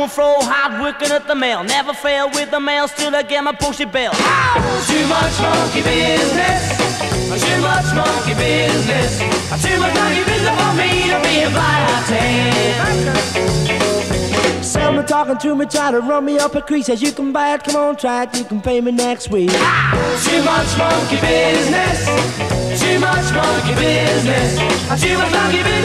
and fro, hard working at the mail. Never fail with the mail, still I get my postie bill. Too much monkey business. Too much monkey business. Too much monkey business for me to be a Someone talking to me, try to run me up a crease. Says you can buy it, come on, try it, you can pay me next week. Too much monkey business. Too much monkey business. Too much monkey business.